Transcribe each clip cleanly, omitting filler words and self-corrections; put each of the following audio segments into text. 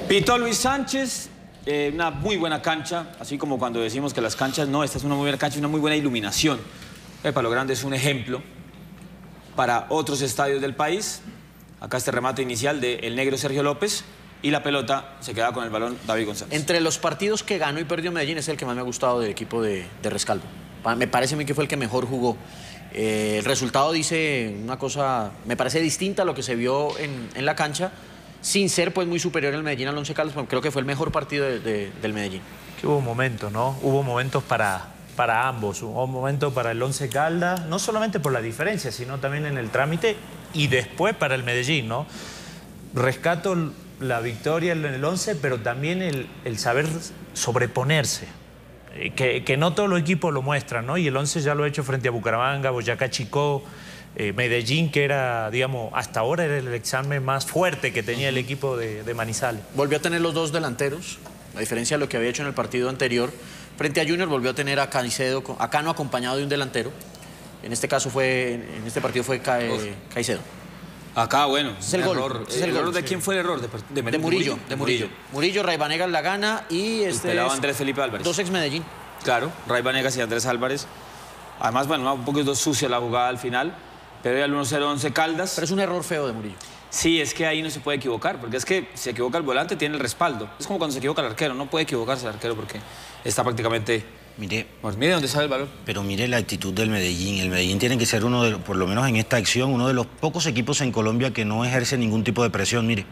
Pitó Luis Sánchez, una muy buena cancha, así como cuando decimos que las canchas, no, esta es una muy buena cancha, una muy buena iluminación. Palo Grande es un ejemplo para otros estadios del país. Acá este remate inicial del negro Sergio López y la pelota se queda con el balón David González. Entre los partidos que ganó y perdió Medellín es el que más me ha gustado del equipo de Rescalvo. Me parece a mí que fue el que mejor jugó. El resultado dice una cosa, me parece distinta a lo que se vio en la cancha, sin ser pues muy superior el Medellín al Once Caldas, porque creo que fue el mejor partido del Medellín. Que hubo momentos, ¿no? Hubo momentos para ambos. Hubo un momento para el Once Caldas, no solamente por la diferencia, sino también en el trámite y después para el Medellín, ¿no? Rescato la victoria en el Once, pero también el saber sobreponerse. Que no todos los equipos lo muestran, ¿no? Y el Once ya lo ha hecho frente a Bucaramanga, Boyacá Chicó, Medellín, que era, digamos, hasta ahora era el examen más fuerte que tenía el equipo de Manizales. Volvió a tener los dos delanteros, a diferencia de lo que había hecho en el partido anterior. Frente a Junior volvió a tener a Caicedo, a Cano acompañado de un delantero. En este caso en este partido fue Caicedo. Acá, bueno, es el gol. ¿El error de quién fue el error? De Murillo. Murillo, Ray Vanegas la gana y pelado Andrés Felipe Álvarez. Dos ex Medellín. Claro, Ray Vanegas y Andrés Álvarez. Además, bueno, un poquito sucia la jugada al final, pero ya el 1-0 Once Caldas. Pero es un error feo de Murillo. Sí, es que ahí no se puede equivocar, porque es que si se equivoca el volante tiene el respaldo. Es como cuando se equivoca el arquero, no puede equivocarse el arquero porque está prácticamente... Mire, pues mire dónde sale el balón. Pero mire la actitud del Medellín. El Medellín tiene que ser uno de, por lo menos en esta acción, uno de los pocos equipos en Colombia que no ejerce ningún tipo de presión, mire.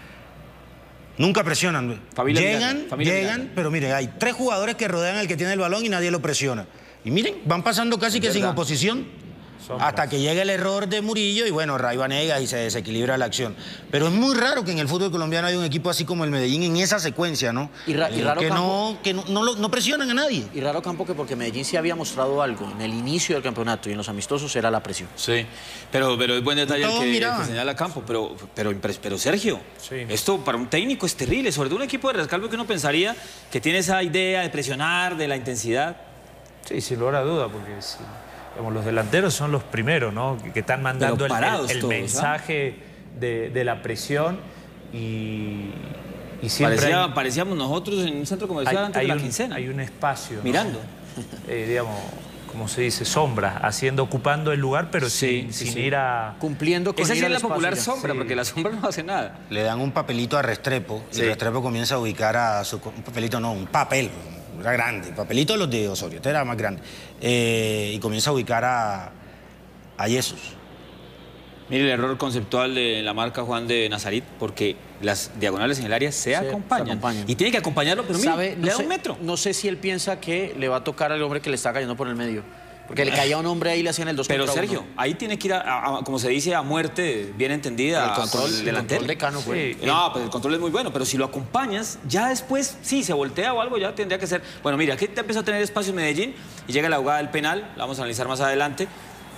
Nunca presionan. Llegan, pero mire, hay 3 jugadores que rodean al que tiene el balón y nadie lo presiona. Y miren, van pasando casi que sin oposición. Hasta que llega el error de Murillo y bueno, Ray Vanegas y se desequilibra la acción. Pero es muy raro que en el fútbol colombiano haya un equipo así como el Medellín en esa secuencia, ¿no? Y raro que no presionan a nadie. Y raro Campo que porque Medellín sí había mostrado algo en el inicio del campeonato y en los amistosos era la presión. Sí, pero es buen detalle el que señala Campo, pero Sergio, esto para un técnico es terrible, sobre todo un equipo de Rescalvo que uno pensaría que tiene esa idea de presionar, de la intensidad. Sí, sin lugar a duda, porque sí. Los delanteros son los primeros, ¿no? Que están mandando el mensaje de la presión y siempre parecíamos nosotros en un centro comercial antes de la quincena. Hay un espacio, mirando. ¿No? Digamos, como se dice, sombra, ocupando el lugar, pero sin ir a... Cumpliendo con esa ir es la popular espacio, sombra, porque la sombra no hace nada. Le dan un papelito a Restrepo y Restrepo comienza a ubicar a su... Un papelito no, un papel. Era grande, papelito de los de Osorio, este era más grande. Y comienza a ubicar a Jesús. Mire el error conceptual de la marca Juan de Nazarit, porque las diagonales en el área se acompañan. Y tiene que acompañarlo, pero mire, le da un metro. No sé si él piensa que le va a tocar al hombre que le está cayendo por el medio. Porque le caía a un hombre ahí y le hacían el 2 contra 1. Pero Sergio, ahí tiene que ir como se dice, a muerte bien entendida. El control de Cano fue. No, pues el control es muy bueno, pero si lo acompañas, ya después, sí, se voltea o algo, ya tendría que ser... Bueno, mira, aquí te empezó a tener espacio en Medellín y llega la jugada del penal, la vamos a analizar más adelante,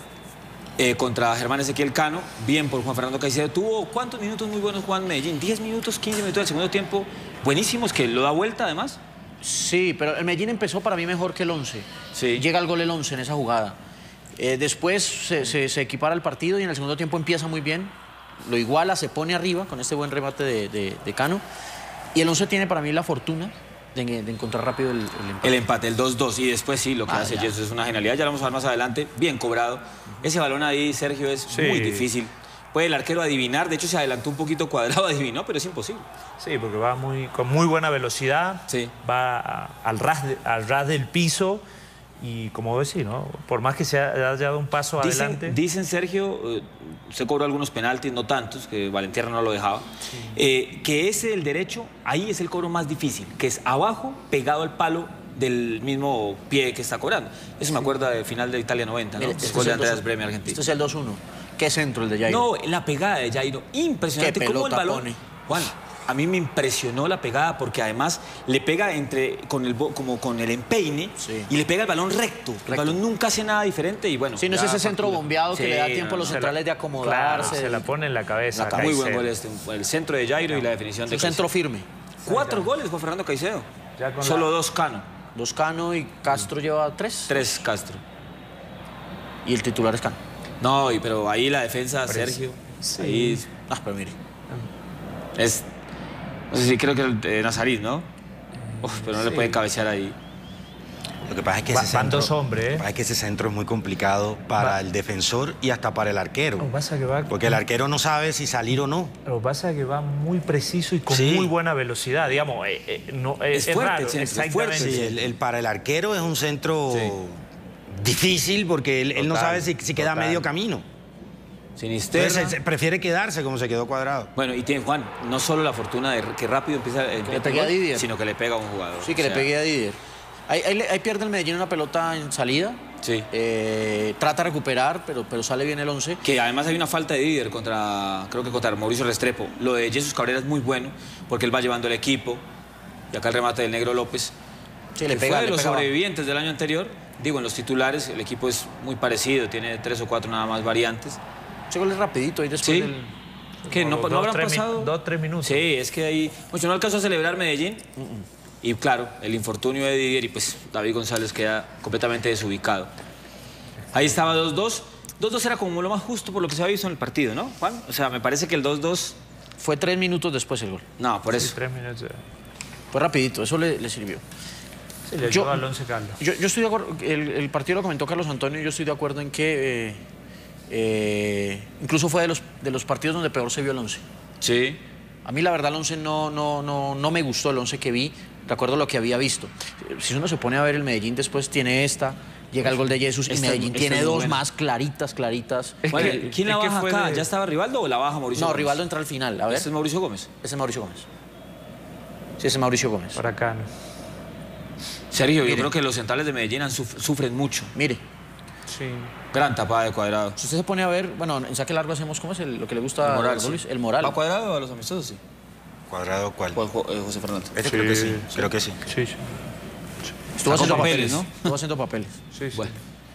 contra Germán Ezequiel Cano, bien por Juan Fernando Caicedo. Tuvo, ¿cuántos minutos muy buenos Juan Medellín? 10 minutos, 15 minutos del segundo tiempo, buenísimos, que lo da vuelta además. Sí, pero el Medellín empezó para mí mejor que el Once. Sí. Llega el gol el Once en esa jugada. Después se equipara el partido y en el segundo tiempo empieza muy bien. Lo iguala, se pone arriba con este buen remate de Cano. Y el Once tiene para mí la fortuna de encontrar rápido el empate. El empate, el 2-2. Y después sí, lo que hace Jesús es una genialidad. Ya lo vamos a ver más adelante. Bien cobrado. Ese balón ahí, Sergio, es muy difícil. Puede el arquero adivinar, de hecho se adelantó un poquito Cuadrado, adivinó, pero es imposible. Sí, porque va con muy buena velocidad, va al ras del piso y como decís, ¿no? Por más que se haya dado un paso adelante. Dicen, Sergio, se cobró algunos penaltis, no tantos, que Valentierra no lo dejaba, que ese del derecho, ahí es el cobro más difícil, que es abajo, pegado al palo del mismo pie que está cobrando. Eso me acuerda del final de Italia 90, ¿no? Después de Andreas Bremi, Argentina. Este es el 2-1. ¿Qué centro el de Jairo? No, la pegada de Jairo, impresionante. ¿Cómo el balón pone? Juan, a mí me impresionó la pegada porque además le pega como con el empeine y le pega el balón recto. El balón nunca hace nada diferente y bueno. Sí, no es ese centro bombeado que le da tiempo a los centrales de acomodarse. Claro, se la pone en la cabeza. Muy buen gol el centro de Jairo y la definición de un centro firme. 4 goles Juan Fernando Caicedo. Solo 2 Cano. 2 Cano y Castro lleva 3. 3 Castro. Y el titular es Cano. No, pero ahí la defensa, Sergio. Sí. Ahí... pero mire. No sé si creo que Nazarí, ¿no? Uf, pero no le pueden cabecear ahí. Lo que pasa es que van dos hombres, lo que pasa es que ese centro es muy complicado para el defensor y hasta para el arquero. Porque el arquero no sabe si salir o no. Lo que pasa es que va muy preciso y con muy buena velocidad. Digamos, es fuerte, raro. es fuerte. Sí, para el arquero es un centro difícil porque él no sabe si queda a medio camino. Sinisterra. Entonces prefiere quedarse como se quedó Cuadrado. Bueno, y tiene Juan, no solo la fortuna de que rápido empieza el gol, sino que le pega a un jugador. Sí, que le pegue a Didier. Ahí pierde el Medellín una pelota en salida. Sí. Trata de recuperar, pero sale bien el 11. Que además hay una falta de líder creo que contra Mauricio Restrepo. Lo de Jesús Cabrera es muy bueno porque él va llevando el equipo. Y acá el remate del Negro López. Sí, le pega. Fue de los sobrevivientes del año anterior. Digo, en los titulares el equipo es muy parecido, tiene 3 o 4 nada más variantes. Ese gol es rapidito ahí después del... Que no habrán pasado 2-3 minutos. Sí, es que ahí... Pues no alcanzó a celebrar Medellín. Y claro, el infortunio de Didier y pues David González queda completamente desubicado. Ahí estaba 2-2. 2-2 era como lo más justo por lo que se había visto en el partido, ¿no, Juan? O sea, me parece que el 2-2... Fue 3 minutos después el gol. No, por eso. 3 minutos. Fue rapidito, eso le sirvió. Sí, le ayudó al Once Caldas. Yo estoy de acuerdo, el partido lo comentó Carlos Antonio y yo estoy de acuerdo en que incluso fue de los partidos donde peor se vio el 11. Sí. A mí la verdad el 11 no me gustó el 11 que vi, de acuerdo a lo que había visto. Si uno se pone a ver el Medellín después tiene llega el gol de Jesús y Medellín tiene dos más claritas. Bueno, ¿quién la baja acá? ¿Ya estaba Rivaldo o la baja Mauricio Gómez? No, Rivaldo entra al final, a ver. ¿Ese es Mauricio Gómez? Ese es Mauricio Gómez. Sí, ese es Mauricio Gómez. Por acá, ¿no? Sergio, yo creo que los centrales de Medellín sufren mucho. Mire. Sí. Gran tapada de Cuadrado. Si usted se pone a ver, bueno, en saque largo hacemos, ¿cómo es lo que le gusta el Moral, a Luis? El Moral. ¿Va Cuadrado o a los amistosos? Sí. ¿Cuadrado cuál? José Fernando. Creo que sí, creo que sí. Sí. Estuvo haciendo papeles, ¿no? Estuvo haciendo papeles. Sí. Bueno.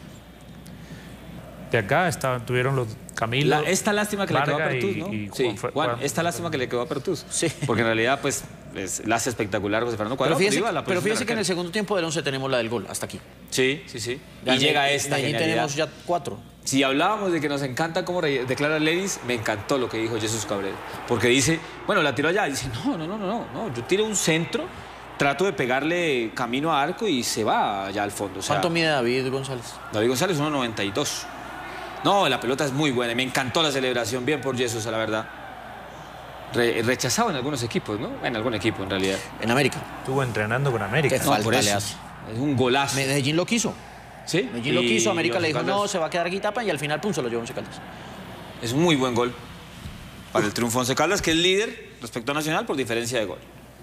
De acá tuvieron los Camilo. Esta lástima que le quedó a Pertús, ¿no? Sí, Juan, esta lástima que le quedó a Pertús. Sí. Porque en realidad, pues, la hace espectacular José Fernando Cuadrado. Pero fíjese que en el segundo tiempo del 11 tenemos la del gol, hasta aquí. Sí. Y llega esta genialidad. Tenemos ya 4. Si hablábamos de que nos encanta cómo declara Lenis, me encantó lo que dijo Jesús Cabrera. Porque dice, bueno, la tiró allá. Y dice, no, yo tiro un centro, trato de pegarle camino a arco y se va allá al fondo. O sea, ¿cuánto mide David González? David González, 1.92. No, la pelota es muy buena. Me encantó la celebración. Bien por Jesús, la verdad. Rechazado en algunos equipos, ¿no? En algún equipo, en realidad. En América. Estuvo entrenando con América. Qué falta le hace. Es un golazo. Medellín lo quiso. ¿Sí? Medellín lo quiso. América le dijo, no, se va a quedar Guitapa y al final, pum, se lo llevó Once Caldas. Es un muy buen gol para el triunfo Once Caldas, que es líder respecto a Nacional por diferencia de gol.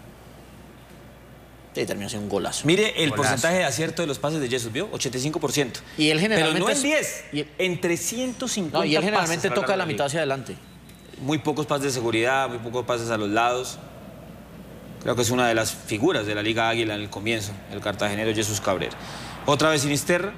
Sí, terminó siendo un golazo. Mire el porcentaje de acierto de los pases de Jesús, ¿vio? 85%. Y él generalmente... Pero no en 10, en 350 No, y él generalmente pases toca la mitad hacia adelante. Muy pocos pases de seguridad, muy pocos pases a los lados. Creo que es una de las figuras de la Liga Águila en el comienzo, el cartagenero Jesús Cabrera. Otra vez Sinisterra.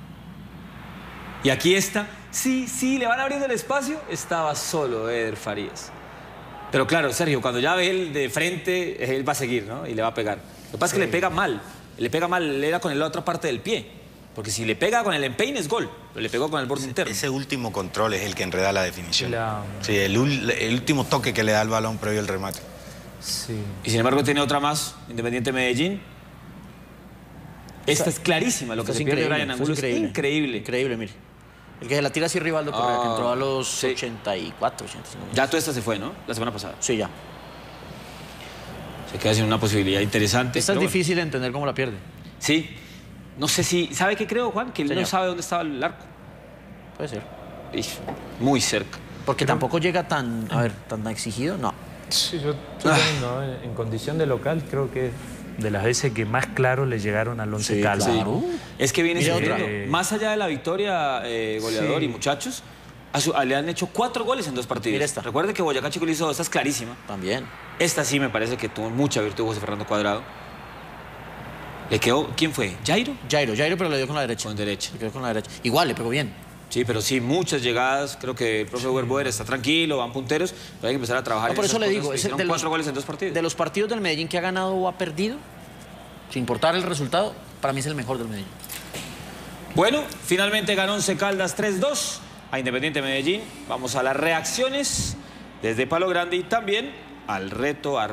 Y aquí está. Sí, le van abriendo el espacio. Estaba solo Eder Farías. Pero claro, Sergio, cuando ya ve él de frente, él va a seguir, ¿no? Y le va a pegar. Lo que pasa es que le pega mal. Le era con la otra parte del pie. Porque si le pega con el empeine es gol. Pero le pegó con el borde interno. Ese último control es el que enreda la definición. Sí, el último toque que le da el balón previo al remate. Sí. Y sin embargo tiene otra más, Independiente Medellín. Esta es clarísima, lo que se pierde Brian Angulo es increíble. Increíble, mire. El que se la tira así Rivaldo Correa, que entró a los 84, 85. Ya toda esta se fue, ¿no? La semana pasada. Sí, ya. Se queda sin una posibilidad interesante. Esta es difícil de entender cómo la pierde. Sí. No sé si... ¿Sabe qué creo, Juan? Que él no sabe dónde estaba el arco. Puede ser. Muy cerca. Porque tampoco llega tan exigido, no. Sí, yo también, ¿no? En condición de local creo que de las veces que más claro le llegaron al Once Caldas. Claro. Es que viene sucediendo. Más allá de la victoria, goleador y muchachos, le han hecho 4 goles en 2 partidos. Mira esta. Recuerde que Boyacá Chico le hizo 2, esta es clarísima. También. Esta sí me parece que tuvo mucha virtud José Fernando Cuadrado. Le quedó, ¿quién fue? ¿Jairo? Jairo, pero le dio con la derecha. Con derecha. Le quedó con la derecha. Igual, le pegó bien. Sí, pero sí, muchas llegadas. Creo que el profe Werboer está tranquilo, van punteros, pero hay que empezar a trabajar. No, por eso le digo, es de 4 goles en 2 partidos. De los partidos del Medellín que ha ganado o ha perdido, sin importar el resultado, para mí es el mejor del Medellín. Bueno, finalmente ganó Once Caldas 3-2 a Independiente Medellín. Vamos a las reacciones desde Palo Grande y también al reto